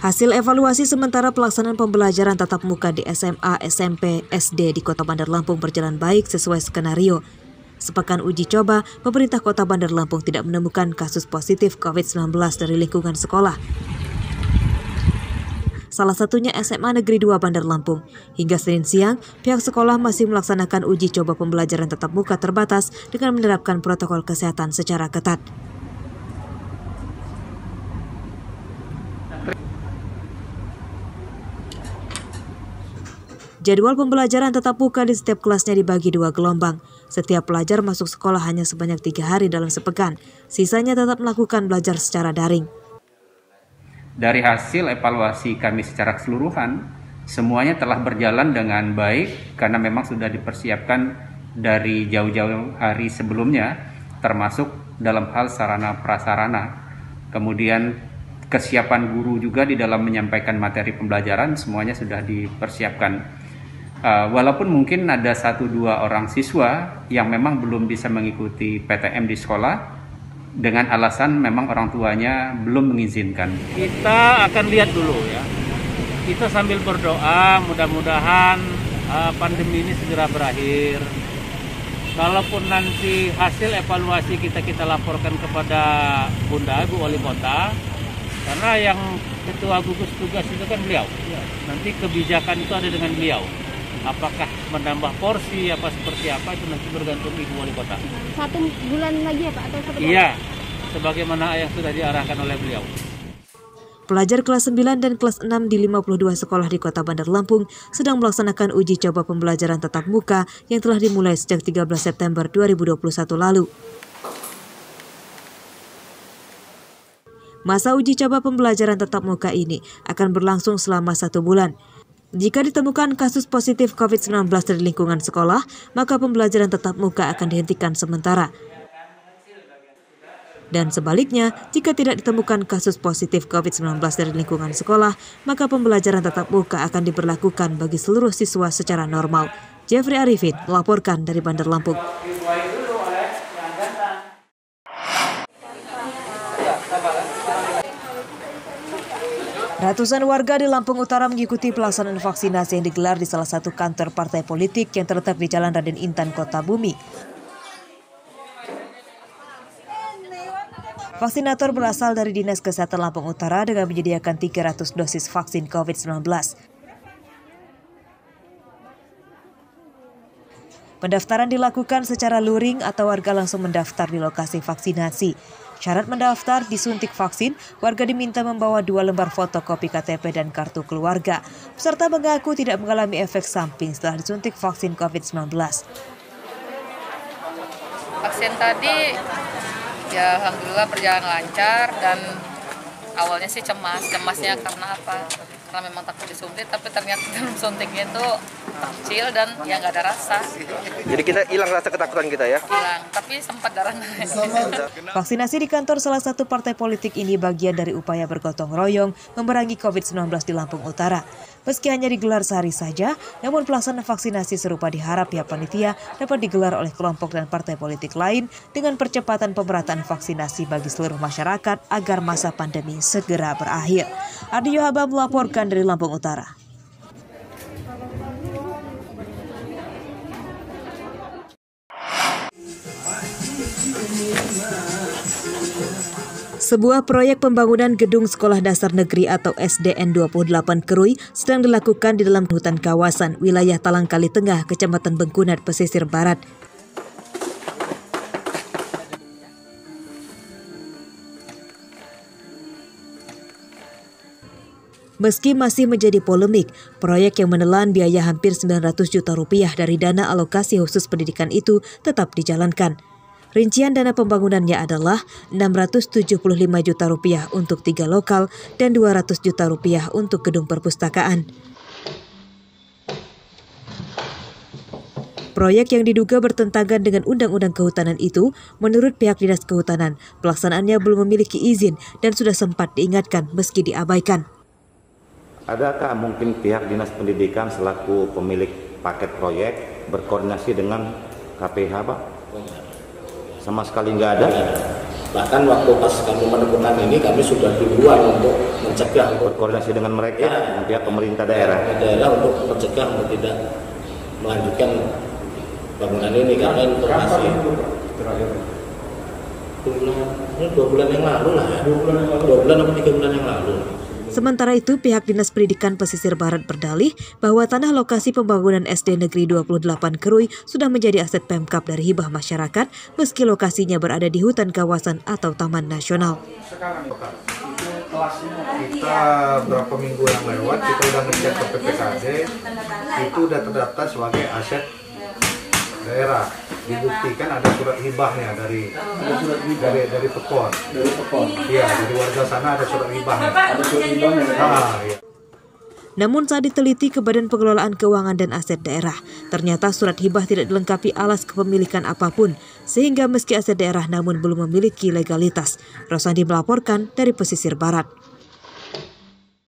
Hasil evaluasi sementara pelaksanaan pembelajaran tatap muka di SMA, SMP, SD di Kota Bandar Lampung berjalan baik sesuai skenario. Sepekan uji coba, pemerintah Kota Bandar Lampung tidak menemukan kasus positif COVID-19 dari lingkungan sekolah. Salah satunya SMA Negeri 2 Bandar Lampung. Hingga Senin siang, pihak sekolah masih melaksanakan uji coba pembelajaran tatap muka terbatas dengan menerapkan protokol kesehatan secara ketat. Jadwal pembelajaran tatap muka di setiap kelasnya dibagi 2 gelombang. Setiap pelajar masuk sekolah hanya sebanyak 3 hari dalam sepekan. Sisanya tetap melakukan belajar secara daring. Dari hasil evaluasi kami secara keseluruhan, semuanya telah berjalan dengan baik karena memang sudah dipersiapkan dari jauh-jauh hari sebelumnya, termasuk dalam hal sarana prasarana. Kemudian kesiapan guru juga di dalam menyampaikan materi pembelajaran semuanya sudah dipersiapkan. Walaupun mungkin ada 1-2 orang siswa yang memang belum bisa mengikuti PTM di sekolah dengan alasan memang orang tuanya belum mengizinkan. Kita akan lihat dulu ya. Kita sambil berdoa mudah-mudahan pandemi ini segera berakhir. Kalaupun nanti hasil evaluasi kita laporkan kepada Bunda Ibu Wali Kota, karena yang ketua gugus tugas itu kan beliau. Nanti kebijakan itu ada dengan beliau. Apakah menambah porsi apa seperti apa itu nanti bergantung Ibu Wali Kota. 1 bulan lagi ya Pak atau 1 bulan? Iya, sebagaimana yang sudah diarahkan oleh beliau. Pelajar kelas 9 dan kelas 6 di 52 sekolah di Kota Bandar Lampung sedang melaksanakan uji coba pembelajaran tatap muka yang telah dimulai sejak 13 September 2021 lalu. Masa uji coba pembelajaran tatap muka ini akan berlangsung selama 1 bulan. Jika ditemukan kasus positif COVID-19 dari lingkungan sekolah, maka pembelajaran tatap muka akan dihentikan sementara. Dan sebaliknya, jika tidak ditemukan kasus positif COVID-19 dari lingkungan sekolah, maka pembelajaran tatap muka akan diberlakukan bagi seluruh siswa secara normal. Jeffrey Arifin melaporkan dari Bandar Lampung. Ratusan warga di Lampung Utara mengikuti pelaksanaan vaksinasi yang digelar di salah satu kantor partai politik yang terletak di Jalan Raden Intan, Kota Bumi. Vaksinator berasal dari Dinas Kesehatan Lampung Utara dengan menyediakan 300 dosis vaksin COVID-19. Pendaftaran dilakukan secara luring atau warga langsung mendaftar di lokasi vaksinasi. Syarat mendaftar disuntik vaksin, warga diminta membawa 2 lembar fotokopi KTP dan kartu keluarga. Peserta mengaku tidak mengalami efek samping setelah disuntik vaksin COVID-19. Vaksin tadi ya alhamdulillah berjalan lancar dan awalnya sih cemasnya karena apa? Karena memang takut disuntik, tapi ternyata dalam suntiknya itu kecil dan ya nggak ada rasa. Jadi kita hilang rasa ketakutan kita ya? Hilang, tapi sempat darah naik. Vaksinasi di kantor salah satu partai politik ini bagian dari upaya bergotong royong memerangi COVID-19 di Lampung Utara. Meski hanya digelar sehari saja, namun pelaksanaan vaksinasi serupa diharap pihak panitia dapat digelar oleh kelompok dan partai politik lain dengan percepatan pemerataan vaksinasi bagi seluruh masyarakat agar masa pandemi segera berakhir. Adi Yohaba melaporkan dari Lampung Utara. Sebuah proyek pembangunan gedung sekolah dasar negeri atau SDN 28 Kerui sedang dilakukan di dalam hutan kawasan wilayah Talangkali Tengah, Kecamatan Bengkunat, Pesisir Barat. Meski masih menjadi polemik, proyek yang menelan biaya hampir 900 juta rupiah dari dana alokasi khusus pendidikan itu tetap dijalankan. Rincian dana pembangunannya adalah 675 juta rupiah untuk 3 lokal dan 200 juta rupiah untuk gedung perpustakaan. Proyek yang diduga bertentangan dengan Undang-Undang Kehutanan itu, menurut pihak Dinas Kehutanan, pelaksanaannya belum memiliki izin dan sudah sempat diingatkan meski diabaikan. Adakah mungkin pihak Dinas Pendidikan selaku pemilik paket proyek berkoordinasi dengan KPH, Pak? Sama sekali nggak ada. Bahkan waktu pas kami menemukan ini, kami sudah duluan untuk mencegah, Berkoordinasi dengan mereka, dengan pihak pemerintah daerah. untuk mencegah untuk tidak melanjutkan bangunan ini, karena informasi 2 bulan yang lalu lah ya, 2 bulan atau 3 bulan yang lalu. Sementara itu, pihak Dinas Pendidikan Pesisir Barat berdalih bahwa tanah lokasi pembangunan SD Negeri 28 Kerui sudah menjadi aset Pemkab dari hibah masyarakat meski lokasinya berada di hutan kawasan atau taman nasional. Kita berapa minggu yang lewat, kita udah ngecek ke PPKD, itu udah terdaftar sebagai aset daerah. Dibuktikan ada surat hibahnya dari Pekon. Iya, dari warga sana ada surat hibahnya. Iya. Namun saat diteliti ke Badan Pengelolaan Keuangan dan Aset Daerah, ternyata surat hibah tidak dilengkapi alas kepemilikan apapun, sehingga meski aset daerah namun belum memiliki legalitas. Rosandi melaporkan dari Pesisir Barat.